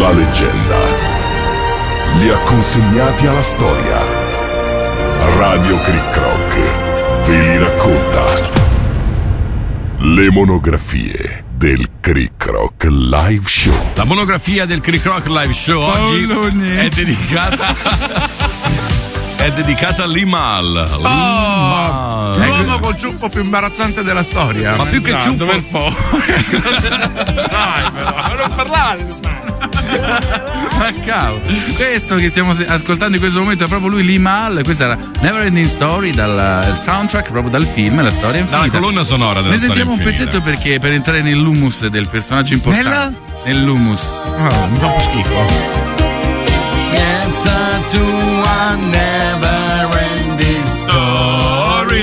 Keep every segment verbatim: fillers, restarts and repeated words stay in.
da leggenda li ha consegnati alla storia. Radio Crick Rock ve li racconta. Le monografie del Crick Rock Live Show. La monografia del Crick Rock Live Show oggi Paoloni. è dedicata è dedicata a Limal. Oh, l'uomo col ciuffo più imbarazzante della storia. Ma più che Già, ciuffo dove poi? Dai, però, non parlare. Ma cavolo, questo che stiamo ascoltando in questo momento è proprio lui, Limal. Questa era Neverending Story, dal soundtrack, proprio dal film La storia infinita. Dalla colonna sonora della Ne storia sentiamo un infinita. pezzetto perché per entrare nell'humus del personaggio importante. Nella? Nell'humus. Oh, mi fa un po' schifo. Answer to a never-ending story.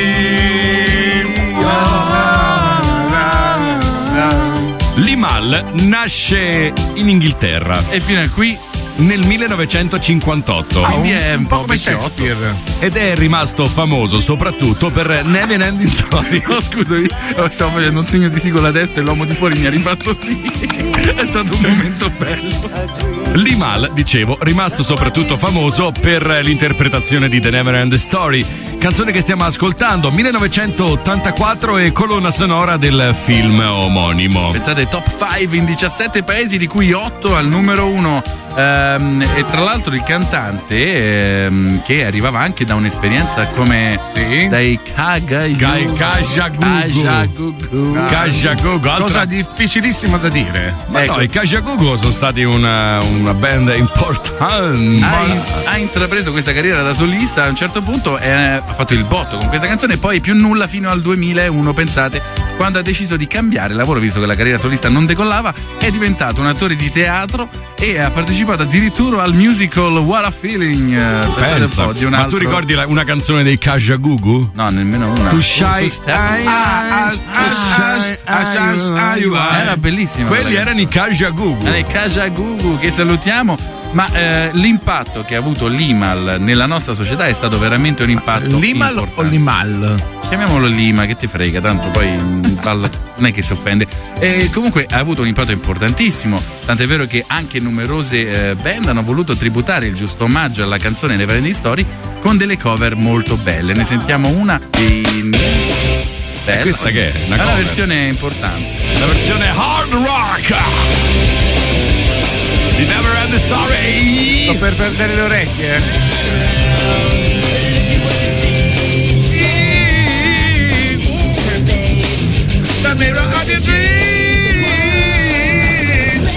Limal nasce in Inghilterra E fino a qui nel millenovecentocinquantotto Ah, un, è un un po' po' come vecchiotto. Shakespeare. ed è rimasto famoso soprattutto per Neverending Story. No, scusami, stavo facendo un segno di sì con la testa e l'uomo di fuori mi ha rifatto sì. È stato un momento bello. Limal, dicevo, rimasto soprattutto famoso per l'interpretazione di The Neverending Story, canzone che stiamo ascoltando, millenovecentottantaquattro, e colonna sonora del film omonimo. Pensate, top cinque in diciassette paesi, di cui otto al numero uno. Ehm, e tra l'altro il cantante, ehm, che arrivava anche da un'esperienza come Sì. dai Kaga Kai- Kajagoogoo. Kajagoogoo, altra- Cosa difficilissima da dire. Ma ecco. no, i Kajagoogoo sono stati una, una band importante. ha, in- ha intrapreso questa carriera da solista a un certo punto e ha fatto il botto con questa canzone, e poi più nulla fino al duemilauno, pensate, quando ha deciso di cambiare lavoro visto che la carriera solista non decollava. È diventato un attore di teatro e ha partecipato addirittura al musical What a Feeling. eh, pensate Pensa. un po', di un Ma altro... tu ricordi la- una canzone dei Kajagoogoo? No, nemmeno una. Tu shy. Tu stai- Ah, ah, ah, ah, Era bellissima. Quelli quella erano i Kajagoogoo. Era il Kajagoogoo, che salutiamo. Ma eh, l'impatto che ha avuto Limal nella nostra società è stato veramente un impatto Limal o importante. Limal? Chiamiamolo Lima, che ti frega, tanto poi mm, balla- non è che si offende. E comunque ha avuto un impatto importantissimo, tant'è vero che anche numerose eh, band hanno voluto tributare il giusto omaggio alla canzone Neverending Story con delle cover molto belle. Ne sentiamo una in... bella. questa che è? Una È una cover? versione importante. La versione hard rock di Neverending Story. Sto per perdere le orecchie. The mirror of your dreams.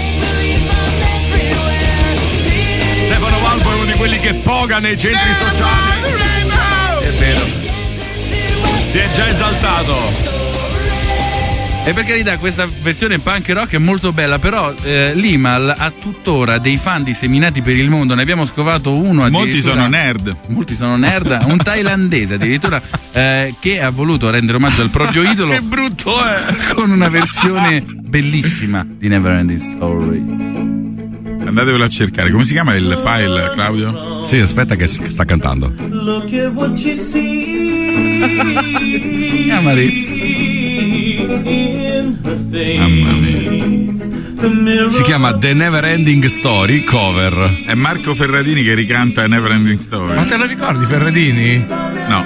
Stefano Valpo è uno di quelli che poga nei centri sociali. È vero. Si è già esaltato. E per carità, questa versione punk rock è molto bella, però eh, Limal ha tuttora dei fan disseminati per il mondo. Ne abbiamo scovato uno Molti addirittura- sono nerd. Molti sono nerd, un thailandese addirittura eh, che ha voluto rendere omaggio al proprio idolo. Che brutto è! Con una versione bellissima di Neverending Story. Andatevelo a cercare. Come si chiama il file, Claudio? Sì, aspetta che sta cantando. Amarezza. Mamma mia. Si chiama The Neverending Story cover. È Marco Ferradini che ricanta Neverending Story. Ma te lo ricordi, Ferradini? No.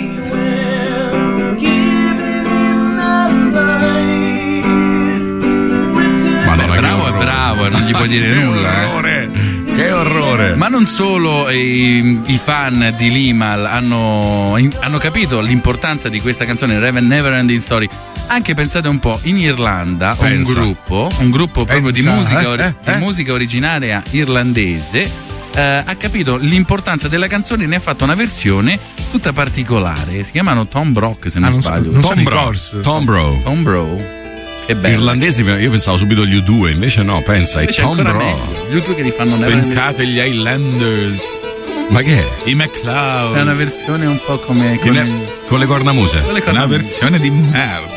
Madonna, che Bravo è orrore. bravo e non gli puoi dire Che nulla. eh. orrore. Che orrore. Ma non solo i, i fan di Limal hanno, in- hanno capito l'importanza di questa canzone Neverending Story. Anche pensate un po', in Irlanda un Pensa. gruppo, un gruppo proprio di Pensa, musica, eh, ori- eh, di eh. musica originaria irlandese, eh, ha capito l'importanza della canzone e ne ha fatto una versione tutta particolare. Si chiamano Tom Brock, se non, Ah, non so- sbaglio. non Tom, sono i Bro. Corrs. Tom Bro. Tom Bro. Che bello. Irlandesi, io pensavo subito gli U due, invece no, pensa, Invece è è Tom ancora Bro. meglio. Gli U due che li fanno Neverending. Pensate agli Highlanders, Ma che è? i McCloud. È una versione un po' come, Con come le, con le cornamuse. con le Una corna- versione di merda.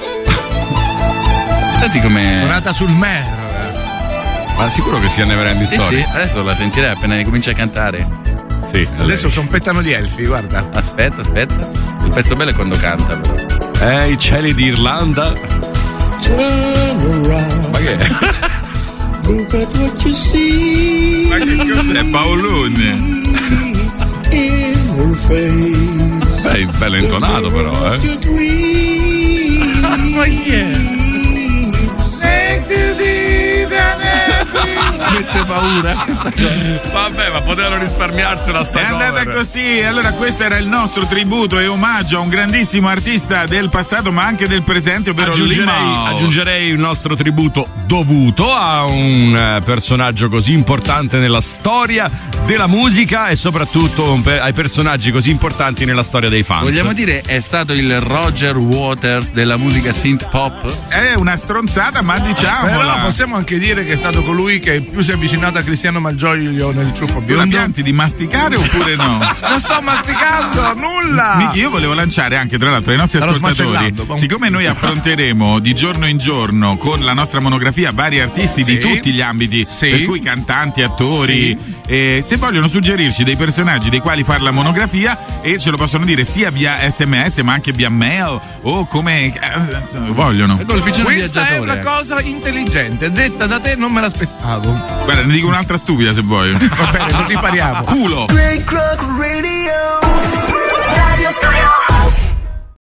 Senti come. Suonata sul mer. Ma sicuro che sia Neverending Sì, Story? sì, adesso la sentirei appena ne comincia a cantare. Sì. Adesso zompettano gli elfi, guarda. Aspetta, aspetta. Il pezzo bello è quando canta, però. Eh, i cieli d'Irlanda. Ma che è? Ma che cos'è, Paolone? Beh, bello intonato però, eh. Ma chi è? Mette paura questa cosa. Vabbè, ma potevano risparmiarsela sta È andata cover. così, allora questo era il nostro tributo e omaggio a un grandissimo artista del passato ma anche del presente, ovvero Aggiungerei, Limao. aggiungerei il nostro tributo dovuto a un eh, personaggio così importante nella storia della musica e soprattutto un pe- ai personaggi così importanti nella storia dei fans. Vogliamo dire è stato il Roger Waters della musica synth pop? È una stronzata, ma diciamola. Però possiamo anche dire che è stato colui che più si è avvicinato a Cristiano Malgioglio nel ciuffo Tu biondo. l'ambianti di masticare oppure no? Non sto masticando nulla. Miki, io volevo lanciare anche tra l'altro ai nostri Starò ascoltatori, smacellando. siccome noi affronteremo di giorno in giorno con la nostra monografia vari artisti Sì. di tutti gli ambiti, Sì. per cui cantanti, attori, Sì. eh, se vogliono suggerirci dei personaggi dei quali fare la monografia, e ce lo possono dire sia via sms ma anche via mail o come eh, vogliono. Ecco il piccino Questa è viaggiatore. una cosa intelligente, detta da te non me l'aspettavo. Guarda, ne dico un'altra stupida se vuoi. Va bene, così pariamo. Culo. Great Club Radio. Radio Studio.